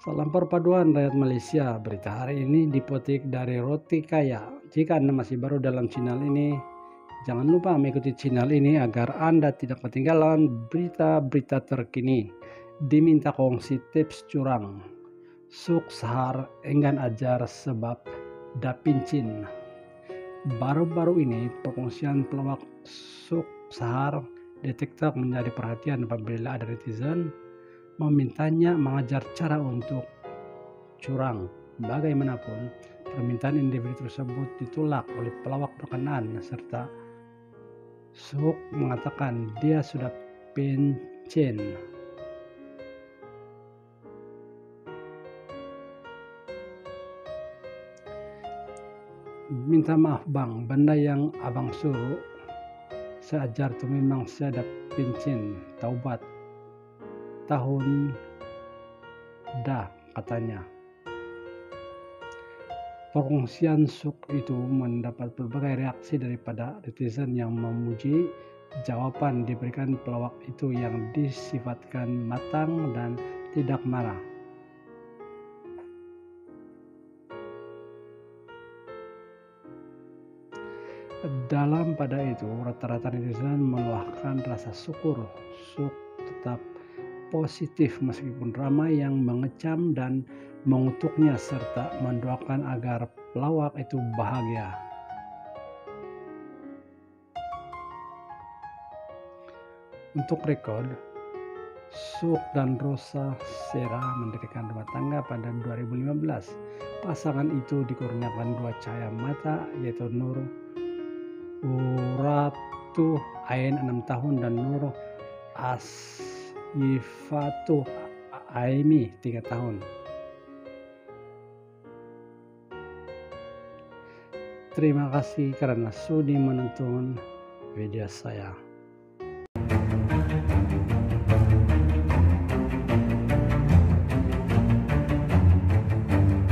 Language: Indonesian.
Salam perpaduan rakyat Malaysia. Berita hari ini dipetik dari Roti Kaya. Jika Anda masih baru dalam channel ini, jangan lupa mengikuti channel ini agar Anda tidak ketinggalan berita-berita terkini. Diminta kongsi tips curang. Suk Sahar enggan ajar sebab dapincin. Baru-baru ini perkongsian pelawak Suk Sahar di TikTok menjadi perhatian apabila ada netizen memintanya mengajar cara untuk curang. Bagaimanapun, permintaan individu tersebut ditolak oleh pelawak berkenaan serta Suk mengatakan dia sudah pensiun. Minta maaf bang, benda yang abang suruh saya ajar tuh memang saya ada pensiun, taubat tahun dah katanya. Perkongsian Suk itu mendapat berbagai reaksi daripada netizen yang memuji jawaban diberikan pelawak itu yang disifatkan matang dan tidak marah. Dalam pada itu, rata-rata netizen meluahkan rasa syukur Suk tetap positif meskipun ramai yang mengecam dan mengutuknya serta mendoakan agar pelawak itu bahagia. Untuk rekod, Suk dan Rosa Sera mendirikan rumah tangga pada 2015. Pasangan itu dikurniakan dua cahaya mata yaitu Nur Uratu Ain 6 tahun dan Nur Asyifatu Aimi 3 tahun. Terima kasih karena sudi menonton video saya.